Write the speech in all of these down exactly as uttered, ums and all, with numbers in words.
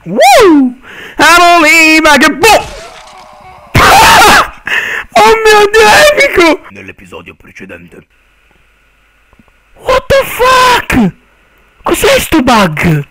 Woo! I believe I can boom! Oh mio Dio, è epico! Nell'episodio precedente. What the fuck? Cos'è sto bug?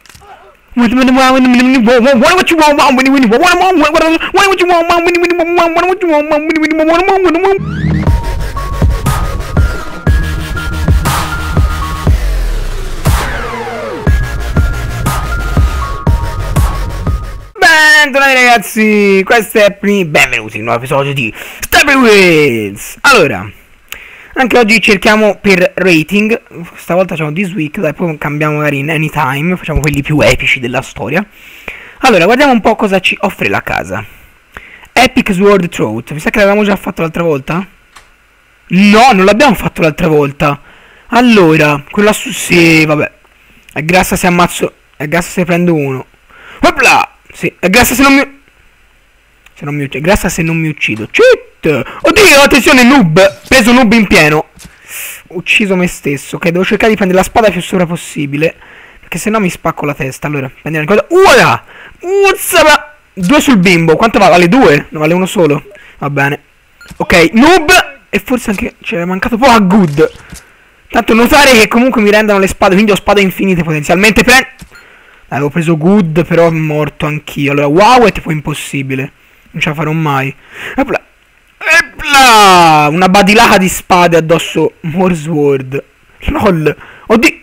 Bentornati ragazzi, questo è Pri, benvenuti in un nuovo episodio di Stepy Wheels. Allora, anche oggi cerchiamo per rating. Stavolta facciamo This Week, dai, poi cambiamo magari in Anytime, facciamo quelli più epici della storia. Allora, guardiamo un po' cosa ci offre la casa. Epic Sword Throat, mi sa che l'avevamo già fatto l'altra volta? No, non l'abbiamo fatto l'altra volta. Allora, quella su... sì, vabbè. È grassa se ammazzo... è grassa se prendo uno. Opla! Sì, è grassa se non mi... Se non mi uccido. È grassa se non mi uccido. Cheat! Oddio, attenzione, noob! Preso noob in pieno. Ucciso me stesso. Ok, devo cercare di prendere la spada più sopra possibile, perché se no mi spacco la testa. Allora, prendiamo una cosa. Uala! Uzzaba! Due sul bimbo. Quanto vale? Vale due? No, vale uno solo. Va bene. Ok, noob! E forse anche... ci è mancato poco a good. Tanto notare che comunque mi rendono le spade, quindi ho spade infinite potenzialmente. Prendo... avevo preso good, però è morto anch'io. Allora, wow, è tipo impossibile. Non ce la farò mai. Epla. Epla. Una badilata di spade addosso. More sword. Lol. Oddio.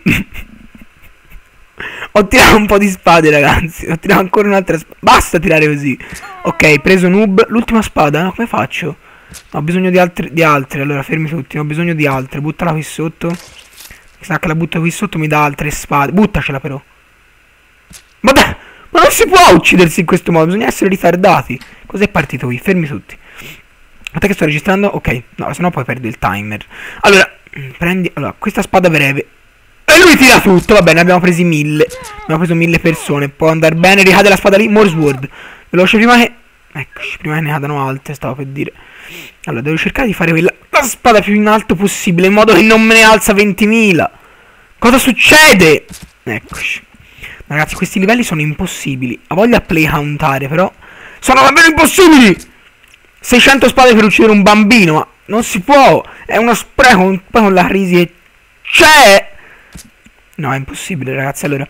Ho tirato un po' di spade, ragazzi. Ho tirato ancora un'altra spada. Basta tirare così. Ok, preso noob. L'ultima spada, no? Come faccio? Ho bisogno di altre, di altre. Allora, fermi tutti. Ho bisogno di altre. Buttala qui sotto. Mi sa che la butto qui sotto mi dà altre spade. Buttacela però. Vabbè, ma non si può uccidersi in questo modo, bisogna essere ritardati. Cos'è partito qui? Fermi tutti. Aspetta che sto registrando. Ok, no, sennò poi perdo il timer. Allora, prendi... allora, questa spada breve. E lui tira tutto, va bene, abbiamo presi mille. Abbiamo preso mille persone, può andare bene, ricade la spada lì, more sword. Veloce prima che... eccoci, prima che ne cadano altre, stavo per dire. Allora, devo cercare di fare quella... la spada più in alto possibile, in modo che non me ne alza ventimila. Cosa succede? Eccoci. Ragazzi, questi livelli sono impossibili. Ha voglia play countare, però sono davvero impossibili. seicento spade per uccidere un bambino, ma non si può. È uno spreco, un po' con la crisi che c'è. No, è impossibile, ragazzi. Allora,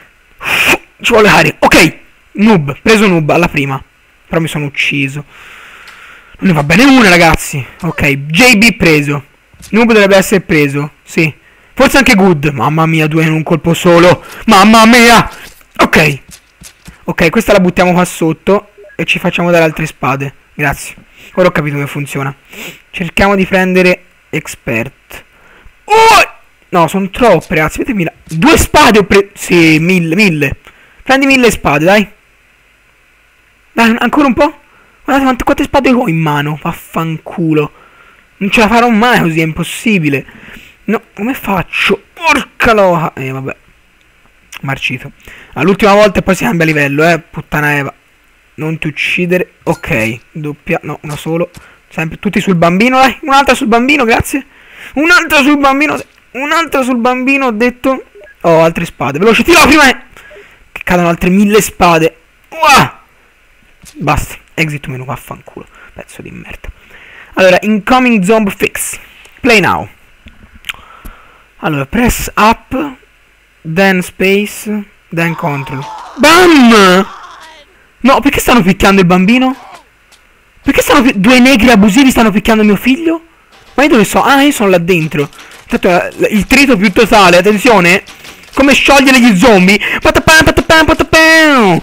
ci vuole aria. Ok, noob, preso noob alla prima. Però mi sono ucciso. Non ne va bene una, ragazzi. Ok, J B preso. Noob dovrebbe essere preso, sì. Forse anche good. Mamma mia, due in un colpo solo. Mamma mia. Ok. Ok, questa la buttiamo qua sotto e ci facciamo dare altre spade. Grazie. Ora ho capito come funziona. Cerchiamo di prendere expert. Oh! No, sono troppe, ragazzi. Vedetemi là. Due spade ho preso. Sì, mille, mille. Prendi mille spade, dai. Dai, ancora un po'. Guardate quante, quante spade ho in mano. Vaffanculo. Non ce la farò mai così, è impossibile. No, come faccio? Porca loca. Eh, vabbè. Marcito. All'ultima volta e poi si cambia livello, eh. Puttana Eva. Non ti uccidere. Ok. Doppia. No, una solo. Sempre tutti sul bambino, dai. Un'altra sul bambino, grazie. Un'altra sul bambino. Un'altra sul bambino, ho detto. Oh, altre spade. Veloce, tiro prima che cadano altre mille spade. Uah! Basta. Exit menu, vaffanculo. Pezzo di merda. Allora, incoming zombie fix. Play now. Allora, press up, then space, then control. Bam! No, perché stanno picchiando il bambino? Perché stanno due negri abusivi stanno picchiando mio figlio? Ma io dove so? Ah, io sono là dentro. Tanto il trito più totale, attenzione. Come sciogliere gli zombie. Patapam, patapam, patapam.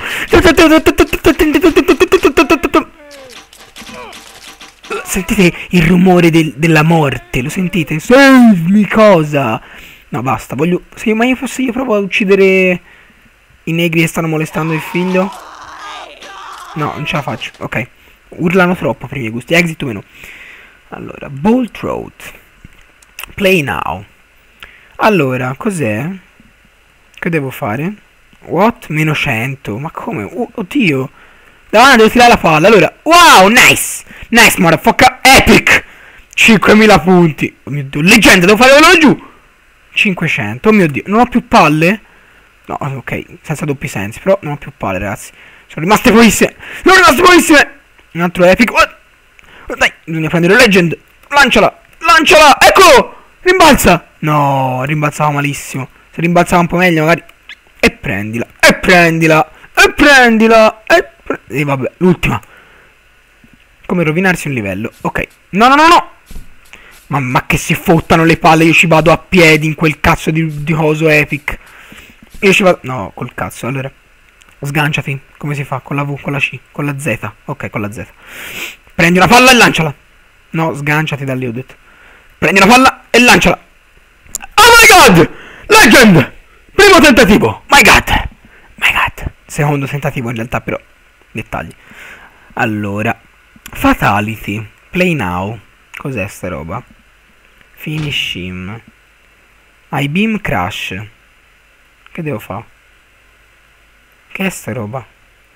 Sentite il rumore del, della morte, lo sentite? Salvi cosa? No, basta, voglio... se io, ma io fossi io provo a uccidere i negri che stanno molestando il figlio. No, non ce la faccio, ok. Urlano troppo per i miei gusti, exit menu. Allora, Bolt Throat. Play now. Allora, cos'è? Che devo fare? What? Meno cento, ma come? Oh, oddio. Davanti devo tirare la palla, allora... wow, nice! Nice, motherfucker, epic! cinquemila punti. Oh mio Dio, leggenda, devo fare quello giù. cinquecento, oh mio Dio, non ho più palle? No, ok, senza doppi sensi. Però non ho più palle, ragazzi. Sono rimaste pochissime. Sono rimaste pochissime. Un altro epic. Oh, dai, bisogna prendere Legend. Lanciala. Lanciala. Eccolo. Rimbalza. No, rimbalzava malissimo. Se rimbalzava un po' meglio magari. E prendila. E prendila. E prendila. E, pre e vabbè, l'ultima. Come rovinarsi un livello. Ok. No, no, no, no. Ma, ma che si fottano le palle. Io ci vado a piedi in quel cazzo di, di coso epic. Io ci vado. No, col cazzo. Allora. Sganciati. Come si fa? Con la V, con la C, con la Z. Ok, con la Z. Prendi una palla e lanciala. No, sganciati da lì, ho detto. Prendi una palla e lanciala. Oh my god! Legend! Primo tentativo. My god! My god. Secondo tentativo in realtà, però. Dettagli. Allora. Fatality. Play now. Cos'è sta roba? Finish him. I beam crash. Che devo fare? Che è sta roba?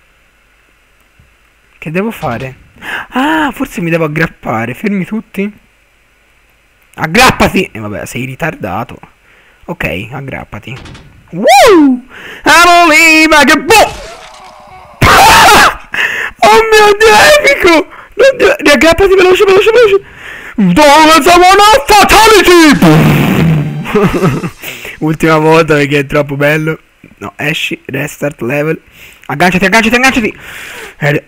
Che devo fare? Ah, forse mi devo aggrappare. Fermi tutti. Aggrappati! E eh, vabbè, sei ritardato. Ok, aggrappati. Woo! Amoliva che boh! Oh mio Dio, epico! Riaggrappati veloce, veloce, veloce. Dove siamo una fatality! Ultima volta perché è troppo bello. No, esci, restart level. Agganciati, agganciati, agganciati. Ed...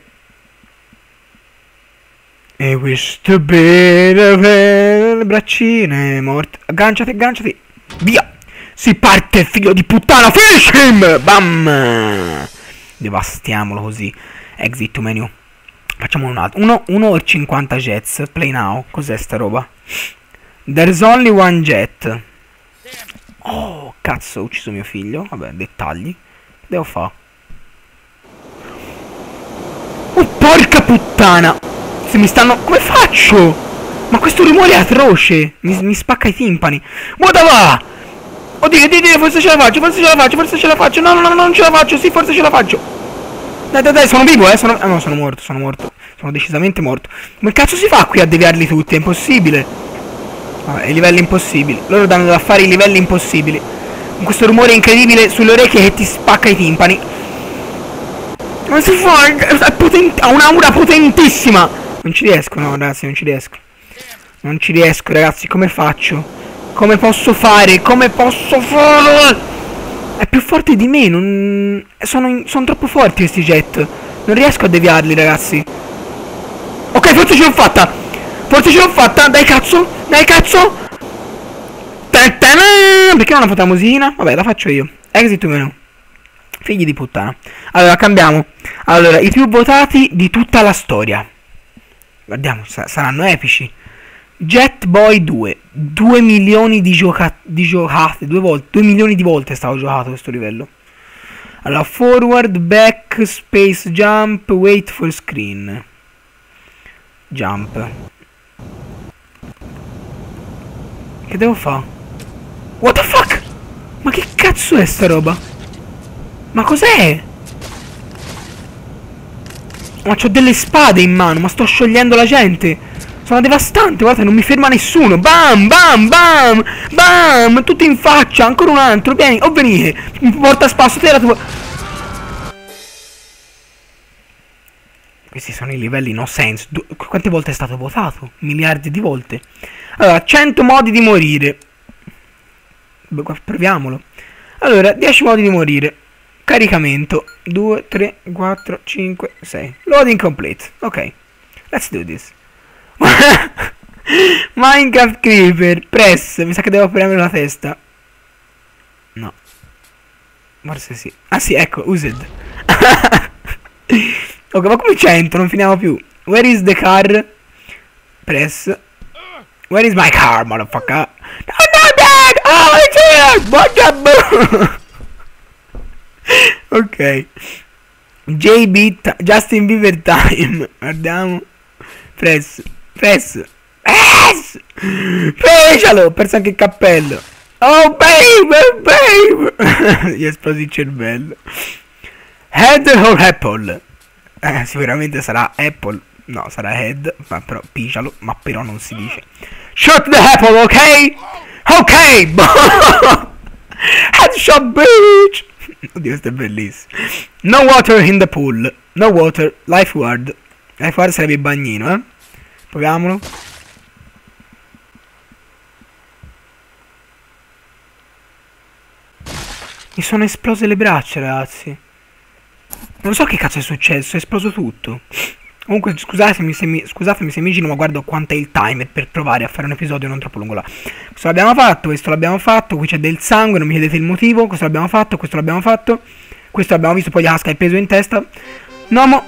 E questo bene, le braccine morte. Agganciati, agganciati. Via. Si parte, figlio di puttana. Finish him. Bam. Devastiamolo così. Exit to menu. Facciamo un altro. Uno, uno o cinquanta jets. Play now. Cos'è sta roba? There's only one jet. Oh, cazzo, ho ucciso mio figlio. Vabbè, dettagli. Che devo fare? Oh, porca puttana. Se mi stanno... Come faccio? Ma questo rumore è atroce. Mi, mi spacca i timpani. Guarda va. Oddio, oddio, oddio, forse ce la faccio, forse ce la faccio, forse ce la faccio. No, no, no, non ce la faccio. Sì, forse ce la faccio. Dai, dai, dai, sono vivo, eh. Sono... Ah, no, sono morto, sono morto. Sono decisamente morto. Come cazzo si fa qui a deviarli tutti? È impossibile. Vabbè, i livelli impossibili. Loro danno da fare i livelli impossibili. Con questo rumore incredibile sulle orecchie che ti spacca i timpani. Ma si fa? È potente, ha un'aura potentissima. Non ci riesco, no, ragazzi, non ci riesco. Non ci riesco, ragazzi, come faccio? Come posso fare? Come posso fare? È più forte di me, non... Sono, in... Sono troppo forti questi jet. Non riesco a deviarli, ragazzi. Ok, forse ce l'ho fatta. Forse ce l'ho fatta, dai cazzo. Dai cazzo. Perché non ho fatto la musichina? Vabbè, la faccio io. Exit menu. Figli di puttana. Allora, cambiamo. Allora, i più votati di tutta la storia. Guardiamo, sa saranno epici. Jet Boy due. due milioni di, gioca di giocate. Due volte. due milioni di volte è stato giocato questo livello. Allora, forward, back, space, jump, wait for screen. Jump. Che devo fare? What the fuck? Ma che cazzo è sta roba? Ma cos'è? Ma c'ho delle spade in mano, ma sto sciogliendo la gente. Sono devastante, guarda, non mi ferma nessuno. Bam, bam, bam, bam, tutti in faccia, ancora un altro. Vieni, o venite. Mi porta a spasso, te la tua... Questi sono i livelli no sense. Du Quante volte è stato votato? Miliardi di volte. Allora, cento modi di morire. Beh, proviamolo. Allora, dieci modi di morire. Caricamento. due, tre, quattro, cinque, sei. Loading complete. Ok. Let's do this. Minecraft Creeper. Press. Mi sa che devo premere la testa. No. Forse sì. Ah sì, ecco, used. Ok, ma come cento? Non finiamo più. Where is the car? Press. Where is my car, motherfucker? No, no, dad! Oh, it's here! Ok. J B, Justin Bieber time. Guardiamo. Press. Press. Press! Pescialo! Ho perso anche il cappello. Oh, baby, baby! Gli è esploso il cervello. Head or apple? Eh, sicuramente sarà Apple. No, sarà Head. Ma però, piscialo. Ma però non si dice. Shoot the apple, ok? Ok! Headshot, bitch! Oddio, questo è bellissimo. No water in the pool. No water. Lifeguard. Lifeguard sarebbe il bagnino, eh. Proviamolo. Mi sono esplose le braccia, ragazzi. Non so che cazzo è successo, è esploso tutto. Comunque scusatemi se mi, scusatemi se mi giro, ma guardo quanto è il timer per provare a fare un episodio non troppo lungo là. Questo l'abbiamo fatto, questo l'abbiamo fatto, qui c'è del sangue, non mi chiedete il motivo. Questo l'abbiamo fatto, questo l'abbiamo fatto. Questo l'abbiamo visto, poi gli casca il peso in testa. No, mo...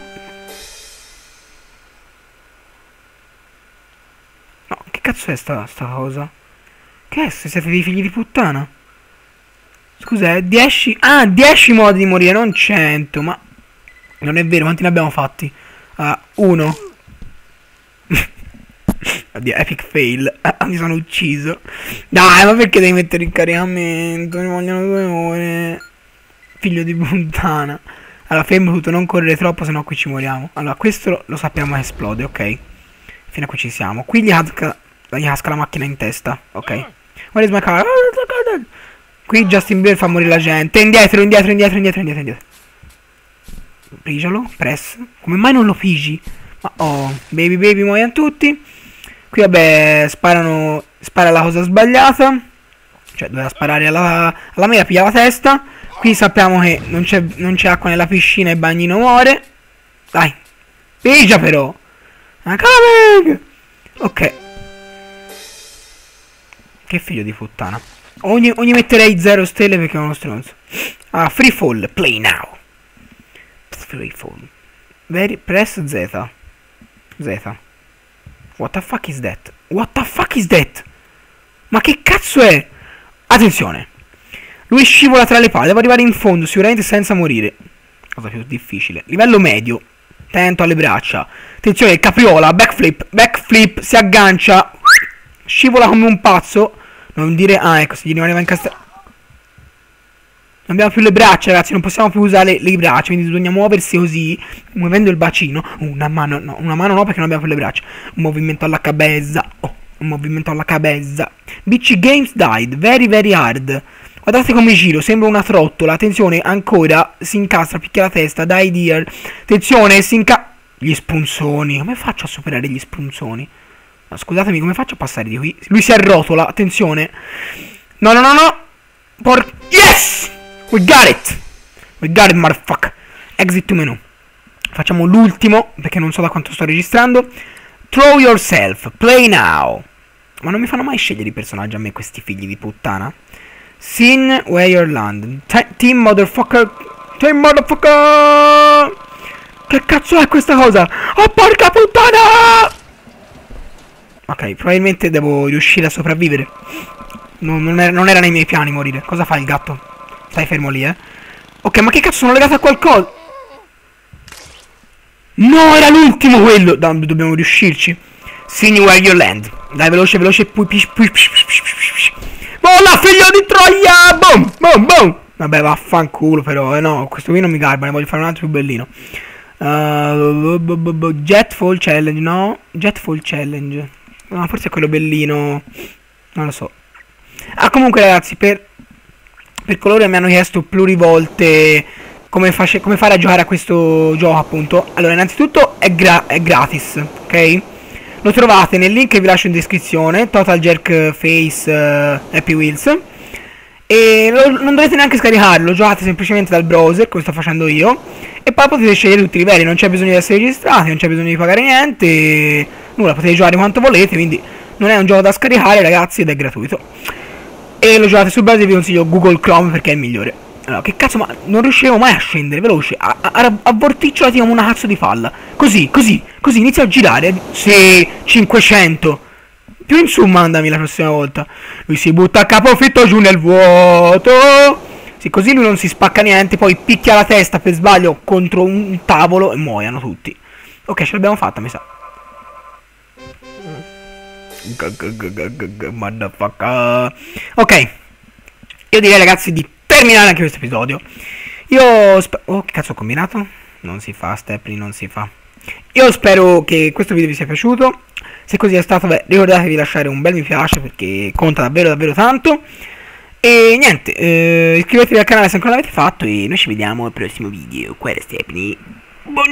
No, che cazzo è sta, sta cosa? Che è? Se siete dei figli di puttana? Scusa, eh, dieci... Ah, dieci modi di morire, non cento, ma... Non è vero, quanti ne abbiamo fatti? Uh, uno. Oddio, epic fail. Ah, mi sono ucciso. Dai, ma perché devi mettere il caricamento? Mi vogliono due ore. Figlio di puttana. Allora, fermo tutto, non correre troppo, sennò qui ci moriamo. Allora, questo lo sappiamo esplode, ok. Fino a qui ci siamo. Qui gli casca, gli casca la macchina in testa, ok. Where is my car? Qui Justin Bieber fa morire la gente. Indietro, indietro, indietro, indietro, indietro, indietro. Pigialo, press. Come mai non lo pigi? Ma oh, baby baby muoiono tutti. Qui vabbè, sparano. Spara la cosa sbagliata. Cioè doveva sparare alla, alla mela, piglia la testa. Qui sappiamo che non c'è non c'è acqua nella piscina e il bagnino muore. Dai. Pigia però. Coming! Ok. Che figlio di puttana. Ogni, ogni metterei zero stelle perché è uno stronzo. Ah, free fall, play now. Free fall. Very, press Z. Z. What the fuck is that? What the fuck is that? Ma che cazzo è? Attenzione. Lui scivola tra le palle, devo arrivare in fondo, sicuramente senza morire. Cosa più difficile. Livello medio. Attento alle braccia. Attenzione, capriola, backflip, backflip, si aggancia. Scivola come un pazzo. Non dire... Ah, ecco, se gli rimaneva incastrato. Non abbiamo più le braccia, ragazzi, non possiamo più usare le braccia, quindi bisogna muoversi così, muovendo il bacino. Una mano, no, una mano no perché non abbiamo più le braccia. Un movimento alla cabeza. Oh, un movimento alla cabeza. B C Games died, very very hard. Guardate come giro, sembra una trottola. Attenzione, ancora, si incastra, picchia la testa, die dear. Attenzione, si inca... Gli spunzoni, come faccio a superare gli spunzoni? No, scusatemi, come faccio a passare di qui? Lui si arrotola, attenzione. No, no, no, no. Por... Yes! We got it! We got it, motherfucker. Exit to menu. Facciamo l'ultimo, perché non so da quanto sto registrando. Throw yourself, play now. Ma non mi fanno mai scegliere i personaggi a me, questi figli di puttana. Scene where you land. T team motherfucker. Team motherfucker. Che cazzo è questa cosa? Oh, porca puttana! Ok, probabilmente devo riuscire a sopravvivere. Non, non, era, non era nei miei piani morire. Cosa fa il gatto? Stai fermo lì, eh. Ok, ma che cazzo, sono legato a qualcosa? No, era l'ultimo quello. Dai, dobbiamo riuscirci. See where you land. Dai, veloce, veloce. Pui, pui, pui, pui, Vola, figlio di Troia! Boom, boom, boom. Vabbè, vaffanculo però, eh no. Questo qui non mi garba, ne voglio fare un altro più bellino. Uh, Jetfall Challenge, no? Jetfall Challenge. No, forse è quello bellino. Non lo so. Ah, comunque ragazzi, per... Per coloro che mi hanno chiesto plurivolte come, face, come fare a giocare a questo gioco, appunto. Allora, innanzitutto è, gra è gratis, ok? Lo trovate nel link che vi lascio in descrizione, Total Jerk Face uh, Happy Wheels. E lo, non dovete neanche scaricarlo, lo giocate semplicemente dal browser, come sto facendo io. E poi potete scegliere tutti i livelli, non c'è bisogno di essere registrati, non c'è bisogno di pagare niente. Nulla, potete giocare quanto volete, quindi non è un gioco da scaricare, ragazzi, ed è gratuito. E lo giocate sul browser, vi consiglio Google Chrome perché è il migliore. Allora, che cazzo, ma non riuscivo mai a scendere, veloce. A, a, a vorticciolati come una cazzo di palla. Così, così, così, inizia a girare. Sì, cinquecento. Più in su mandami la prossima volta. Lui si butta a capofitto giù nel vuoto. Sì, così lui non si spacca niente, poi picchia la testa per sbaglio contro un tavolo e muoiono tutti. Ok, ce l'abbiamo fatta, mi sa. Motherfucker. Ok, io direi ragazzi di terminare anche questo episodio. Io oh, che cazzo ho combinato? Non si fa, Stepney, non si fa. Io spero che questo video vi sia piaciuto. Se così è stato, beh, ricordatevi di lasciare un bel mi piace perché conta davvero davvero tanto. E niente, eh, iscrivetevi al canale se ancora non l'avete fatto e noi ci vediamo al prossimo video. Qua era Stepney. Buon